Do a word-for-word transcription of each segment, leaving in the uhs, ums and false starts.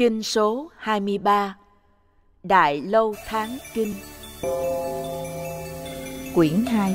Kinh số hai mươi ba, Đại Lâu Tháng Kinh. Quyển hai.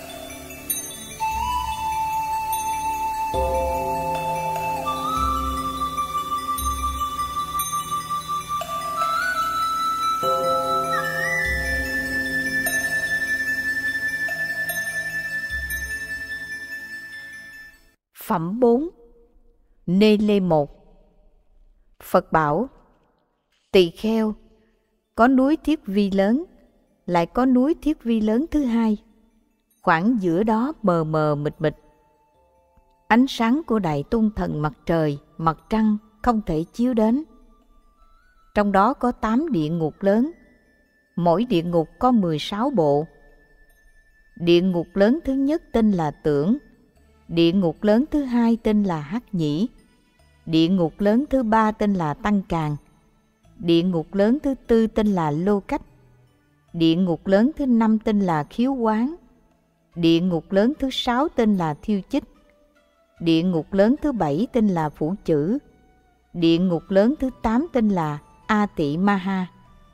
Phẩm bốn. Nê Lê một. Phật bảo: Tỳ kheo, có núi Thiết Vi lớn, lại có núi Thiết Vi lớn thứ hai, khoảng giữa đó mờ mờ mịt mịt. Ánh sáng của Đại Tung Thần mặt trời, mặt trăng không thể chiếu đến. Trong đó có tám địa ngục lớn, mỗi địa ngục có mười sáu bộ. Địa ngục lớn thứ nhất tên là Tưởng, địa ngục lớn thứ hai tên là Hắc Nhĩ, địa ngục lớn thứ ba tên là Tăng Càn, địa ngục lớn thứ tư tên là Lô Cách, địa ngục lớn thứ năm tên là Khiếu Quán, địa ngục lớn thứ sáu tên là Thiêu Chích, địa ngục lớn thứ bảy tên là Phủ Chữ, địa ngục lớn thứ tám tên là A Tị Ma Ha.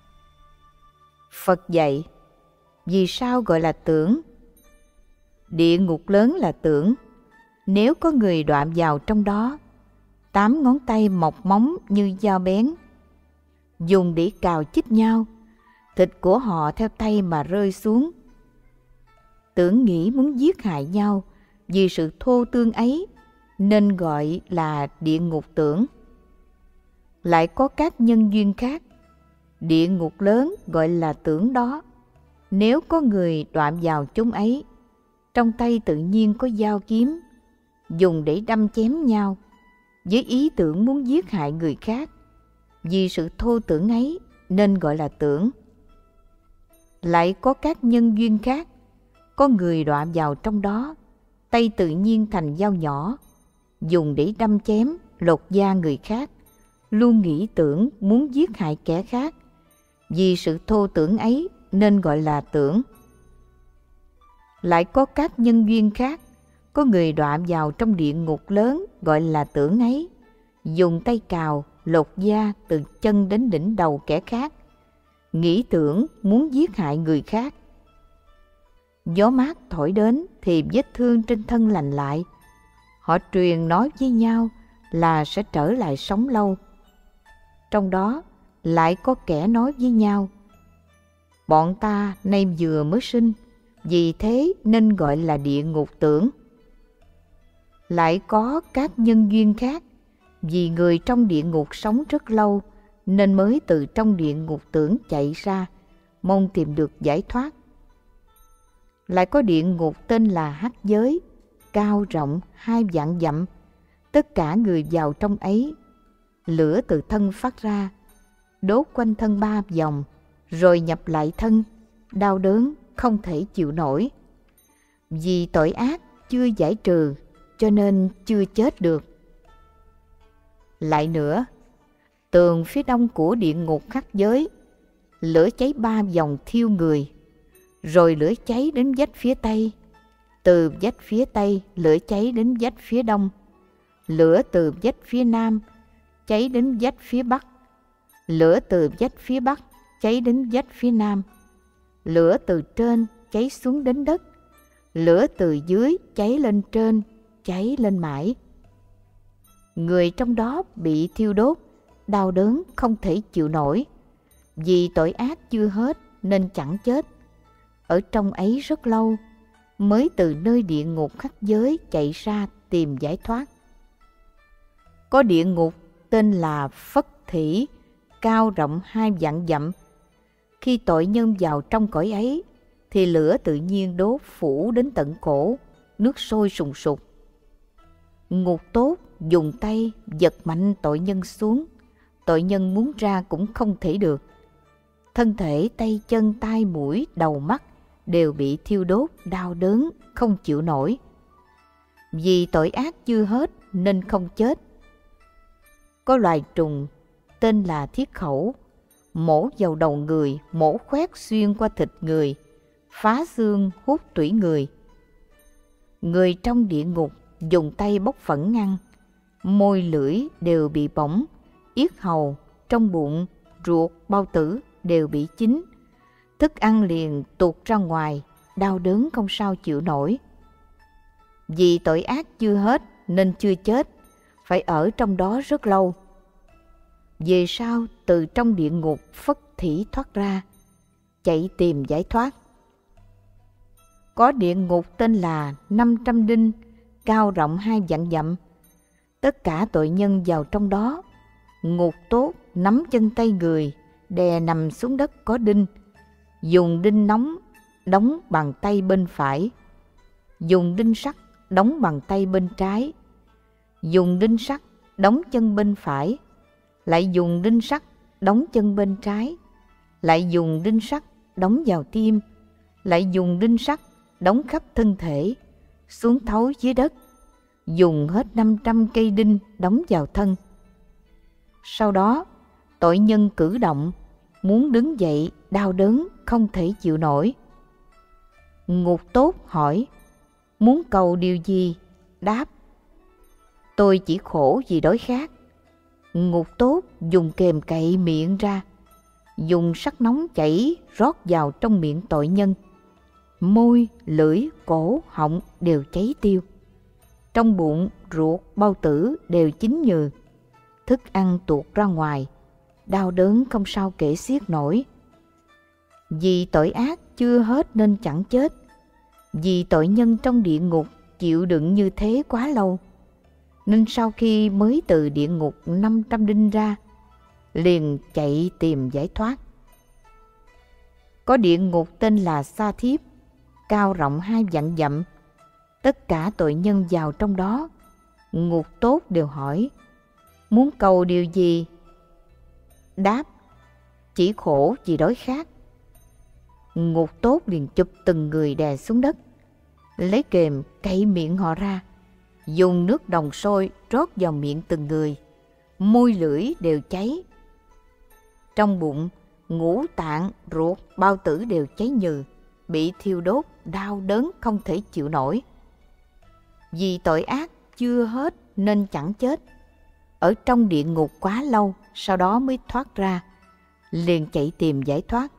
Phật dạy: vì sao gọi là tưởng? Địa ngục lớn là tưởng, nếu có người đoạn vào trong đó, tám ngón tay mọc móng như dao bén, dùng để cào chích nhau, thịt của họ theo tay mà rơi xuống. Tưởng nghĩ muốn giết hại nhau vì sự thô tương ấy, nên gọi là địa ngục tưởng. Lại có các nhân duyên khác, địa ngục lớn gọi là tưởng đó, nếu có người đoạn vào chúng ấy, trong tay tự nhiên có dao kiếm, dùng để đâm chém nhau, với ý tưởng muốn giết hại người khác, vì sự thô tưởng ấy nên gọi là tưởng. Lại có các nhân duyên khác, có người đoạn vào trong đó, tay tự nhiên thành dao nhỏ, dùng để đâm chém, lột da người khác, luôn nghĩ tưởng muốn giết hại kẻ khác, vì sự thô tưởng ấy nên gọi là tưởng. Lại có các nhân duyên khác, có người đoạn vào trong địa ngục lớn gọi là tưởng ấy, dùng tay cào, lột da từ chân đến đỉnh đầu kẻ khác, nghĩ tưởng muốn giết hại người khác. Gió mát thổi đến thì vết thương trên thân lành lại, họ truyền nói với nhau là sẽ trở lại sống lâu. Trong đó lại có kẻ nói với nhau: bọn ta nay vừa mới sinh, vì thế nên gọi là địa ngục tưởng. Lại có các nhân duyên khác, vì người trong địa ngục sống rất lâu, nên mới từ trong địa ngục tưởng chạy ra, mong tìm được giải thoát. Lại có địa ngục tên là Hắc Giới, cao rộng hai vạn dặm, tất cả người vào trong ấy, lửa từ thân phát ra, đốt quanh thân ba vòng, rồi nhập lại thân, đau đớn không thể chịu nổi. Vì tội ác chưa giải trừ, cho nên chưa chết được. Lại nữa, tường phía đông của địa ngục Hắc Giới, lửa cháy ba vòng thiêu người, rồi lửa cháy đến vách phía tây, từ vách phía tây lửa cháy đến vách phía đông, lửa từ vách phía nam cháy đến vách phía bắc, lửa từ vách phía bắc cháy đến vách phía nam, lửa từ trên cháy xuống đến đất, lửa từ dưới cháy lên trên, cháy lên mãi. Người trong đó bị thiêu đốt, đau đớn không thể chịu nổi, vì tội ác chưa hết nên chẳng chết. Ở trong ấy rất lâu, mới từ nơi địa ngục Hắc Giới chạy ra tìm giải thoát. Có địa ngục tên là Phất Thỉ, cao rộng hai vạn dặm. Khi tội nhân vào trong cõi ấy, thì lửa tự nhiên đốt phủ đến tận cổ, nước sôi sùng sục. Ngục tốt dùng tay giật mạnh tội nhân xuống, tội nhân muốn ra cũng không thể được. Thân thể, tay chân, tai mũi, đầu mắt đều bị thiêu đốt, đau đớn không chịu nổi. Vì tội ác chưa hết nên không chết. Có loài trùng tên là Thiết Khẩu, mổ vào đầu người, mổ khoét xuyên qua thịt người, phá xương hút tủy người. Người trong địa ngục dùng tay bóc phẫn ngăn, môi lưỡi đều bị bỏng, yết hầu, trong bụng, ruột, bao tử đều bị chín. Thức ăn liền tuột ra ngoài, đau đớn không sao chịu nổi. Vì tội ác chưa hết nên chưa chết, phải ở trong đó rất lâu. Về sau từ trong địa ngục phất thỉ thoát ra, chạy tìm giải thoát. Có địa ngục tên là năm trăm đinh, cao rộng hai vạn dặm. Tất cả tội nhân vào trong đó. Ngục tốt nắm chân tay người, đè nằm xuống đất có đinh, dùng đinh nóng đóng bằng tay bên phải, dùng đinh sắt đóng bằng tay bên trái, dùng đinh sắt đóng chân bên phải, lại dùng đinh sắt đóng chân bên trái, lại dùng đinh sắt đóng vào tim, lại dùng đinh sắt đóng khắp thân thể, xuống thấu dưới đất, dùng hết năm trăm cây đinh đóng vào thân. Sau đó, tội nhân cử động, muốn đứng dậy đau đớn không thể chịu nổi. Ngục tốt hỏi, muốn cầu điều gì? Đáp, tôi chỉ khổ vì đói khát. Ngục tốt dùng kềm cậy miệng ra, dùng sắt nóng chảy rót vào trong miệng tội nhân. Môi, lưỡi, cổ, họng đều cháy tiêu. Trong bụng, ruột, bao tử đều chín nhừ. Thức ăn tuột ra ngoài, đau đớn không sao kể xiết nổi. Vì tội ác chưa hết nên chẳng chết. Vì tội nhân trong địa ngục chịu đựng như thế quá lâu, nên sau khi mới từ địa ngục năm trăm đinh ra, liền chạy tìm giải thoát. Có địa ngục tên là Sa Thiếp, cao rộng hai vạn dặm. Tất cả tội nhân vào trong đó. Ngục tốt đều hỏi, muốn cầu điều gì? Đáp, chỉ khổ vì đói khát. Ngục tốt liền chụp từng người đè xuống đất, lấy kềm cậy miệng họ ra, dùng nước đồng sôi rót vào miệng từng người. Môi lưỡi đều cháy. Trong bụng, ngũ tạng, ruột, bao tử đều cháy nhừ, bị thiêu đốt, đau đớn không thể chịu nổi. Vì tội ác chưa hết nên chẳng chết, ở trong địa ngục quá lâu, sau đó mới thoát ra, liền chạy tìm giải thoát.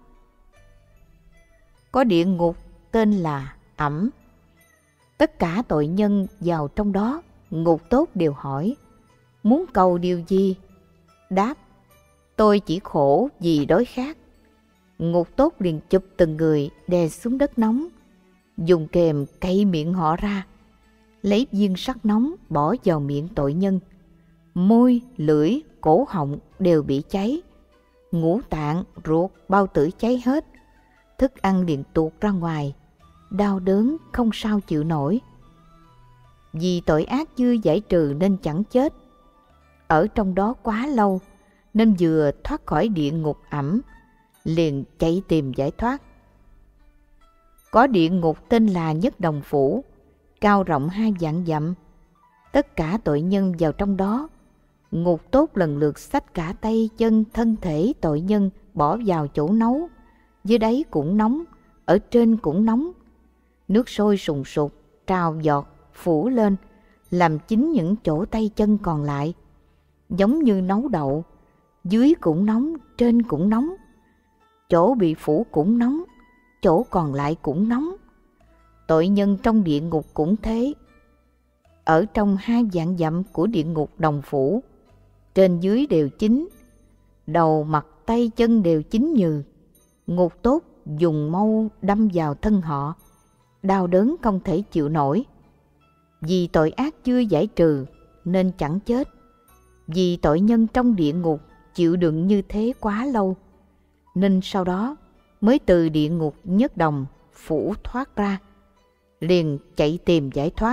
Có địa ngục tên là Ẩm. Tất cả tội nhân vào trong đó. Ngục tốt đều hỏi, muốn cầu điều gì? Đáp, tôi chỉ khổ vì đói khát. Ngục tốt liền chụp từng người đè xuống đất nóng, dùng kềm cậy miệng họ ra, lấy viên sắt nóng bỏ vào miệng tội nhân. Môi, lưỡi, cổ họng đều bị cháy. Ngũ tạng, ruột, bao tử cháy hết. Thức ăn liền tuột ra ngoài, đau đớn không sao chịu nổi. Vì tội ác chưa giải trừ nên chẳng chết, ở trong đó quá lâu nên vừa thoát khỏi địa ngục Ẩm, liền chạy tìm giải thoát. Có địa ngục tên là Nhất Đồng Phủ, cao rộng hai vạn dặm. Tất cả tội nhân vào trong đó. Ngục tốt lần lượt xách cả tay chân thân thể tội nhân bỏ vào chỗ nấu. Dưới đáy cũng nóng, ở trên cũng nóng. Nước sôi sùng sục, trào giọt, phủ lên, làm chín những chỗ tay chân còn lại. Giống như nấu đậu, dưới cũng nóng, trên cũng nóng. Chỗ bị phủ cũng nóng, chỗ còn lại cũng nóng. Tội nhân trong địa ngục cũng thế. Ở trong hai vạn dặm của địa ngục Đồng Phủ, trên dưới đều chín, đầu mặt tay chân đều chín nhừ. Ngục tốt dùng mâu đâm vào thân họ, đau đớn không thể chịu nổi. Vì tội ác chưa giải trừ nên chẳng chết. Vì tội nhân trong địa ngục chịu đựng như thế quá lâu, nên sau đó mới từ địa ngục Nhất Đồng Phủ thoát ra, liền chạy tìm giải thoát.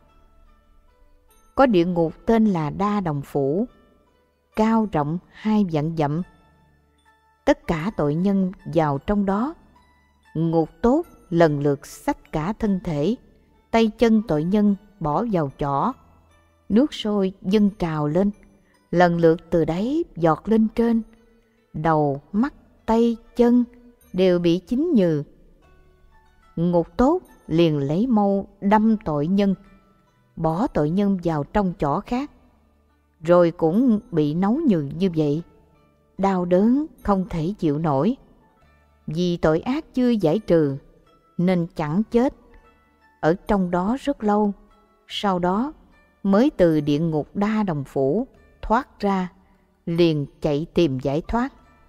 Có địa ngục tên là Đa Đồng Phủ, cao rộng hai vạn dặm. Tất cả tội nhân vào trong đó. Ngục tốt lần lượt xách cả thân thể, tay chân tội nhân bỏ vào chõ. Nước sôi dâng trào lên, lần lượt từ đáy giọt lên trên. Đầu, mắt, tay, chân đều bị chín nhừ. Ngục tốt liền lấy mâu đâm tội nhân, bỏ tội nhân vào trong chõ khác, rồi cũng bị nấu nhừ như vậy. đau đớn không thể chịu nổi. Vì tội ác chưa giải trừ nên chẳng chết, ở trong đó rất lâu, sau đó mới từ địa ngục Đa Đồng Phủ thoát ra, liền chạy tìm giải thoát.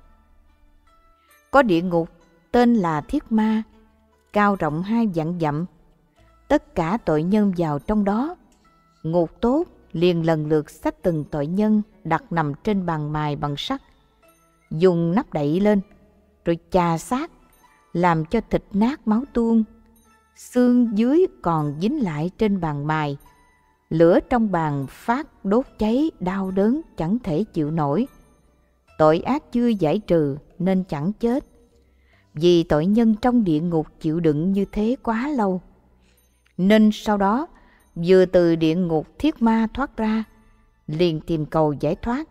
Có địa ngục tên là Thiết Ma, cao rộng hai vạn dặm. Tất cả tội nhân vào trong đó. Ngục tốt liền lần lượt xách từng tội nhân đặt nằm trên bàn mài bằng sắt, dùng nắp đậy lên, rồi chà xác, làm cho thịt nát máu tuôn. Xương dưới còn dính lại trên bàn mài. Lửa trong bàn phát đốt cháy, đau đớn chẳng thể chịu nổi. Tội ác chưa giải trừ nên chẳng chết. Vì tội nhân trong địa ngục chịu đựng như thế quá lâu, nên sau đó vừa từ địa ngục Thiết Ma thoát ra, liền tìm cầu giải thoát.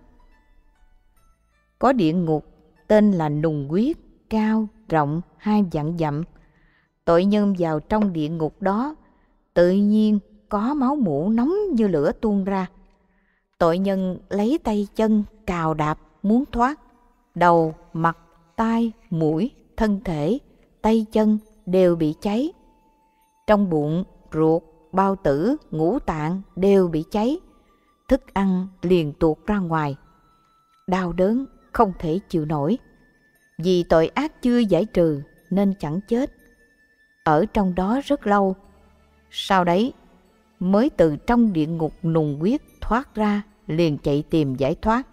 Có địa ngục tên là Nùng Huyết, cao rộng hai vạn dặm. Tội nhân vào trong địa ngục đó, tự nhiên có máu mủ nóng như lửa tuôn ra. Tội nhân lấy tay chân cào đạp muốn thoát. Đầu, mặt, tai, mũi, thân thể, tay chân đều bị cháy. Trong bụng, ruột, bao tử, ngũ tạng đều bị cháy. Thức ăn liền tuột ra ngoài. Đau đớn không thể chịu nổi. Vì tội ác chưa giải trừ nên chẳng chết, ở trong đó rất lâu, sau đấy mới từ trong địa ngục Nùng Huyết thoát ra, liền chạy tìm giải thoát.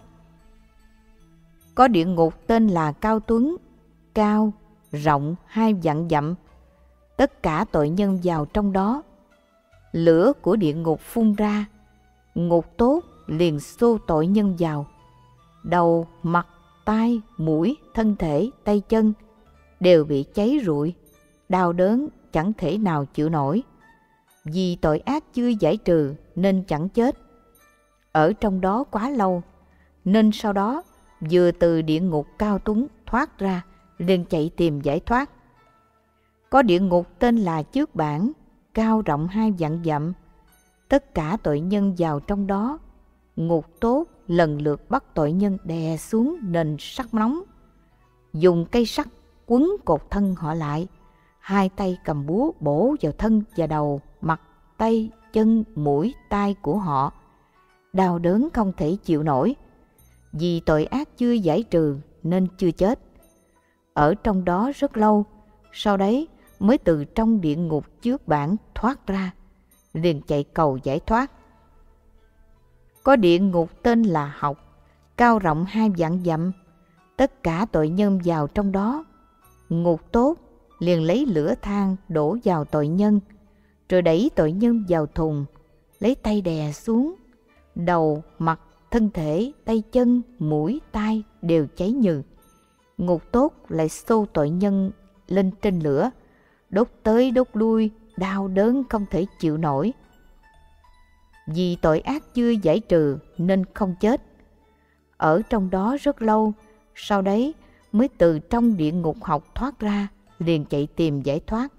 Có địa ngục tên là Cao Tuấn, cao rộng hai vạn dặm. Tất cả tội nhân vào trong đó. Lửa của địa ngục phun ra, ngục tốt liền xô tội nhân vào. Đầu, mặt, tai, mũi, thân thể, tay chân đều bị cháy rụi, đau đớn chẳng thể nào chịu nổi. Vì tội ác chưa giải trừ nên chẳng chết, ở trong đó quá lâu, nên sau đó vừa từ địa ngục Cao Tuấn thoát ra, liền chạy tìm giải thoát. Có địa ngục tên là Chước Bản, cao rộng hai vạn dặm. Tất cả tội nhân vào trong đó. Ngục tốt lần lượt bắt tội nhân đè xuống nền sắt nóng, dùng cây sắt quấn cột thân họ lại, hai tay cầm búa bổ vào thân và đầu, mặt, tay, chân, mũi, tai của họ. Đau đớn không thể chịu nổi. Vì tội ác chưa giải trừ nên chưa chết, ở trong đó rất lâu, sau đấy mới từ trong địa ngục Chước Bản thoát ra, liền chạy cầu giải thoát. Có địa ngục tên là Học, cao rộng hai vạn dặm. Tất cả tội nhân vào trong đó. Ngục tốt liền lấy lửa than đổ vào tội nhân, rồi đẩy tội nhân vào thùng, lấy tay đè xuống. Đầu, mặt, thân thể, tay chân, mũi, tai đều cháy nhừ. Ngục tốt lại xô tội nhân lên trên lửa, đốt tới đốt lui, đau đớn không thể chịu nổi. Vì tội ác chưa giải trừ nên không chết, ở trong đó rất lâu, sau đấy mới từ trong địa ngục Học thoát ra, liền chạy tìm giải thoát.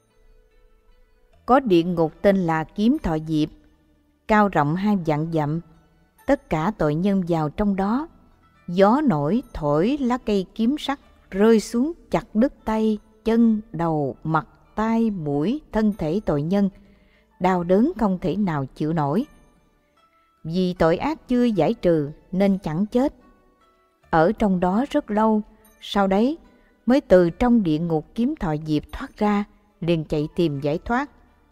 Có địa ngục tên là Kiếm Thọ Diệp, cao rộng hai vạn dặm. Tất cả tội nhân vào trong đó. Gió nổi thổi lá cây kiếm sắt rơi xuống chặt đứt tay, chân, đầu, mặt, tai, mũi, thân thể tội nhân. Đau đớn không thể nào chịu nổi. Vì tội ác chưa giải trừ nên chẳng chết, ở trong đó rất lâu, sau đấy mới từ trong địa ngục Kiếm Thọ Diệp thoát ra, liền chạy tìm giải thoát.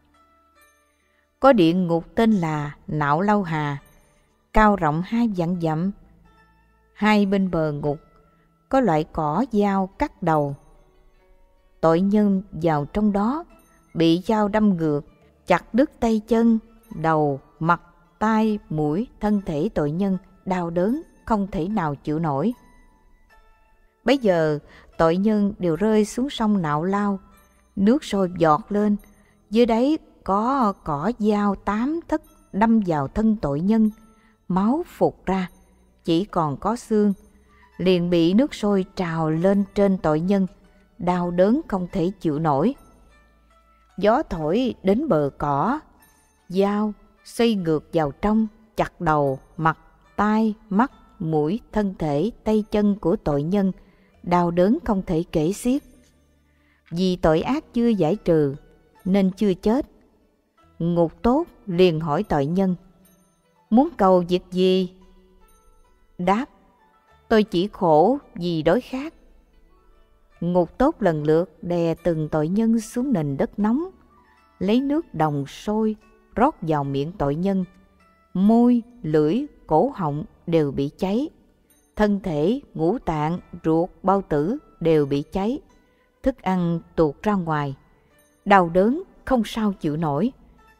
Có địa ngục tên là Nạo Lâu Hà, cao rộng hai vạn dặm. Hai bên bờ ngục có loại cỏ dao cắt đầu. Tội nhân vào trong đó bị dao đâm ngược, chặt đứt tay chân, đầu, mặt, tai, mũi, thân thể tội nhân, đau đớn không thể nào chịu nổi. Bấy giờ tội nhân đều rơi xuống sông Nạo Lao, nước sôi giọt lên, dưới đáy có cỏ dao tám thất đâm vào thân tội nhân, máu phụt ra, chỉ còn có xương, liền bị nước sôi trào lên trên tội nhân, đau đớn không thể chịu nổi. Gió thổi đến bờ cỏ, dao xoay ngược vào trong, chặt đầu, mặt, tai, mắt, mũi, thân thể, tay chân của tội nhân, đau đớn không thể kể xiết. Vì tội ác chưa giải trừ nên chưa chết. Ngục tốt liền hỏi tội nhân: muốn cầu việc gì? Đáp: tôi chỉ khổ vì đói khát. Ngục tốt lần lượt đè từng tội nhân xuống nền đất nóng, lấy nước đồng sôi rót vào miệng tội nhân. Môi, lưỡi, cổ họng đều bị cháy. Thân thể, ngũ tạng, ruột, bao tử đều bị cháy. Thức ăn tuột ra ngoài. Đau đớn không sao chịu nổi.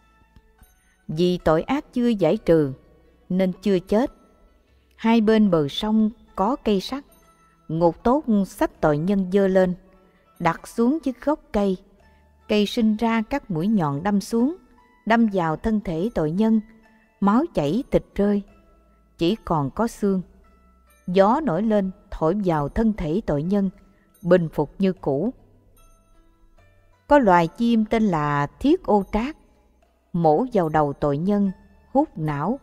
Vì tội ác chưa giải trừ nên chưa chết. Hai bên bờ sông có cây sắt. Ngục tốt xách tội nhân giơ lên, đặt xuống chiếc gốc cây. Cây sinh ra các mũi nhọn đâm xuống, đâm vào thân thể tội nhân. Máu chảy thịt rơi, chỉ còn có xương. Gió nổi lên thổi vào thân thể tội nhân, bình phục như cũ. Có loài chim tên là thiết ô trác, mổ vào đầu tội nhân, hút não.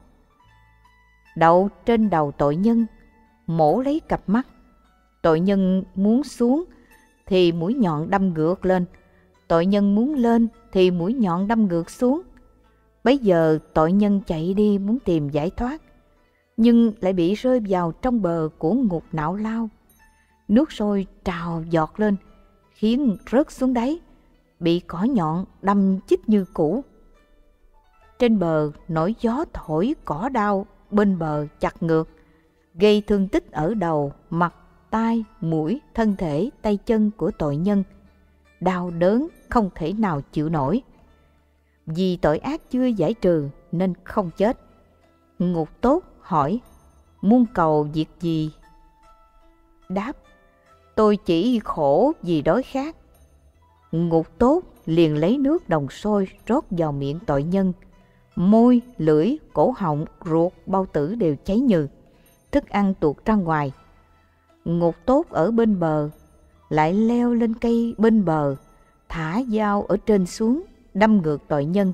Đậu trên đầu tội nhân, mổ lấy cặp mắt. Tội nhân muốn xuống thì mũi nhọn đâm ngược lên, tội nhân muốn lên thì mũi nhọn đâm ngược xuống. Bấy giờ tội nhân chạy đi muốn tìm giải thoát, nhưng lại bị rơi vào trong bờ của ngục não lao. Nước sôi trào giọt lên, khiến rớt xuống đáy, bị cỏ nhọn đâm chích như cũ. Trên bờ nổi gió thổi cỏ đau bên bờ chặt ngược, gây thương tích ở đầu, mặt, tai, mũi, thân thể, tay chân của tội nhân. Đau đớn không thể nào chịu nổi. Vì tội ác chưa giải trừ nên không chết. Ngục tốt hỏi: muốn cầu việc gì? Đáp: tôi chỉ khổ vì đói khát. Ngục tốt liền lấy nước đồng sôi rót vào miệng tội nhân. Môi, lưỡi, cổ họng, ruột, bao tử đều cháy nhừ. Thức ăn tuột ra ngoài. Ngục tốt ở bên bờ lại leo lên cây bên bờ, thả dao ở trên xuống, đâm ngược tội nhân.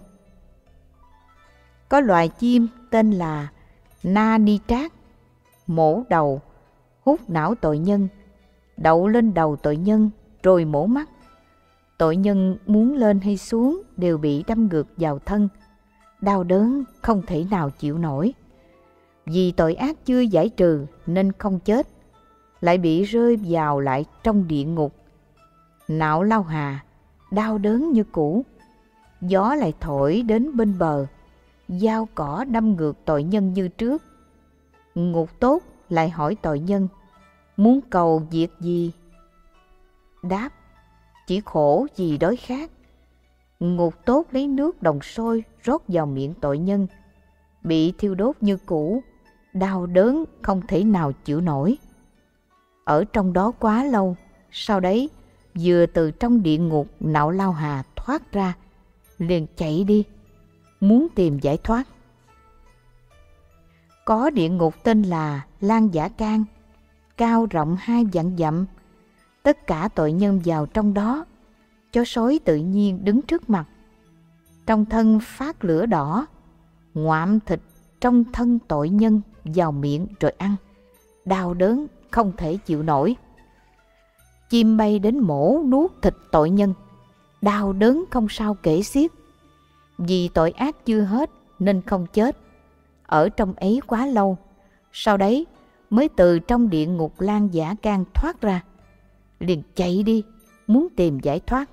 Có loài chim tên là na ni trác, mổ đầu, hút não tội nhân, đậu lên đầu tội nhân rồi mổ mắt. Tội nhân muốn lên hay xuống đều bị đâm ngược vào thân. Đau đớn không thể nào chịu nổi. Vì tội ác chưa giải trừ nên không chết, lại bị rơi vào lại trong địa ngục. Não lao hà, đau đớn như cũ. Gió lại thổi đến bên bờ, dao cỏ đâm ngược tội nhân như trước. Ngục tốt lại hỏi tội nhân: muốn cầu việc gì? Đáp: chỉ khổ vì đói khát. Ngục tốt lấy nước đồng sôi rót vào miệng tội nhân, bị thiêu đốt như cũ. Đau đớn không thể nào chịu nổi. Ở trong đó quá lâu, sau đấy vừa từ trong địa ngục não lao hà thoát ra, liền chạy đi muốn tìm giải thoát. Có địa ngục tên là Lan Giả Can, cao rộng hai vạn dặm. Tất cả tội nhân vào trong đó. Chó sói tự nhiên đứng trước mặt, trong thân phát lửa đỏ, ngoạm thịt trong thân tội nhân vào miệng rồi ăn. Đau đớn không thể chịu nổi. Chim bay đến mổ nuốt thịt tội nhân, đau đớn không sao kể xiết. Vì tội ác chưa hết nên không chết, ở trong ấy quá lâu, sau đấy mới từ trong địa ngục Lan Giả Can thoát ra, liền chạy đi muốn tìm giải thoát.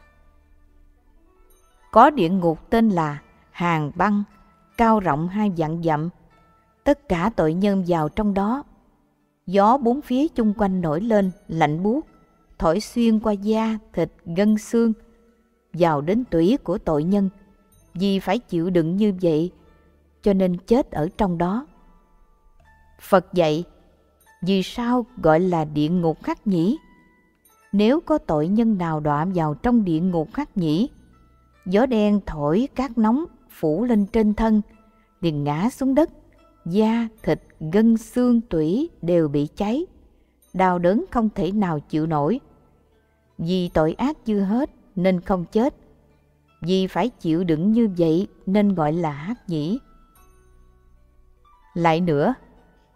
Có địa ngục tên là Hàng Băng, cao rộng hai vạn dặm. Tất cả tội nhân vào trong đó. Gió bốn phía chung quanh nổi lên lạnh buốt, thổi xuyên qua da, thịt, gân xương, vào đến tủy của tội nhân. Vì phải chịu đựng như vậy, cho nên chết ở trong đó. Phật dạy, vì sao gọi là địa ngục Hắc Nhĩ? Nếu có tội nhân nào đọa vào trong địa ngục Hắc Nhĩ, gió đen thổi cát nóng phủ lên trên thân, liền ngã xuống đất, da, thịt, gân, xương, tủy đều bị cháy, đau đớn không thể nào chịu nổi. Vì tội ác chưa hết nên không chết, vì phải chịu đựng như vậy nên gọi là Hắc Nhĩ. Lại nữa,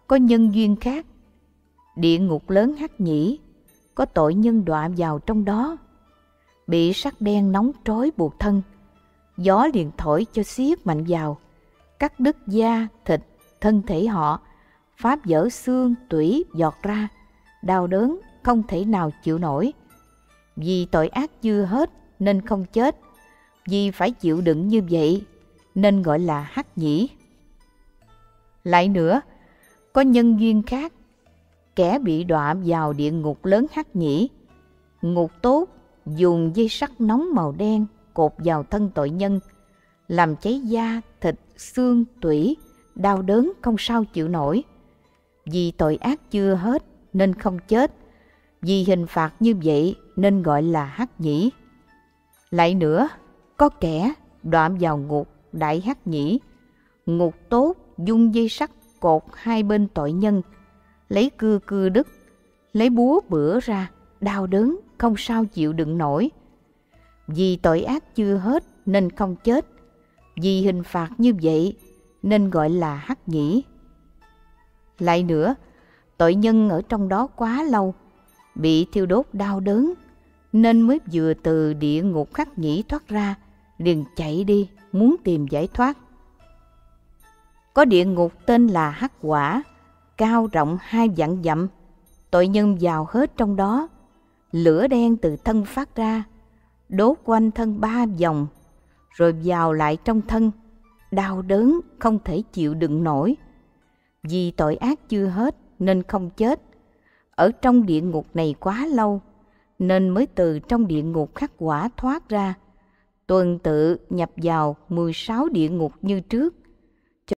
có nhân duyên khác. Địa ngục lớn Hắc Nhĩ, có tội nhân đọa vào trong đó, bị sắt đen nóng trói buộc thân, gió liền thổi cho xiết mạnh vào, cắt đứt da, thịt, thân thể họ, phá vỡ xương, tủy giọt ra, đau đớn không thể nào chịu nổi. Vì tội ác chưa hết nên không chết, vì phải chịu đựng như vậy nên gọi là Hắc Nhĩ. Lại nữa, có nhân duyên khác, kẻ bị đọa vào địa ngục lớn Hắc Nhĩ, ngục tốt dùng dây sắt nóng màu đen cột vào thân tội nhân, làm cháy da, thịt, xương, tủy, đau đớn không sao chịu nổi. Vì tội ác chưa hết nên không chết, vì hình phạt như vậy nên gọi là Hắc Nhĩ. Lại nữa, có kẻ đọa vào ngục Đại Hắc Nhĩ, ngục tốt dùng dây sắt cột hai bên tội nhân, lấy cưa cưa đứt, lấy búa bữa ra, đau đớn không sao chịu đựng nổi. Vì tội ác chưa hết nên không chết, vì hình phạt như vậy nên gọi là Hắc Nhĩ. Lại nữa, tội nhân ở trong đó quá lâu, bị thiêu đốt đau đớn, nên mới vừa từ địa ngục Hắc Nhĩ thoát ra, liền chạy đi muốn tìm giải thoát. Có địa ngục tên là Hắc Quả, cao rộng hai vạn dặm, tội nhân vào hết trong đó, lửa đen từ thân phát ra, đốt quanh thân ba vòng, rồi vào lại trong thân, đau đớn không thể chịu đựng nổi. Vì tội ác chưa hết nên không chết, ở trong địa ngục này quá lâu, nên mới từ trong địa ngục Hắc Quả thoát ra, tuần tự nhập vào mười sáu địa ngục như trước,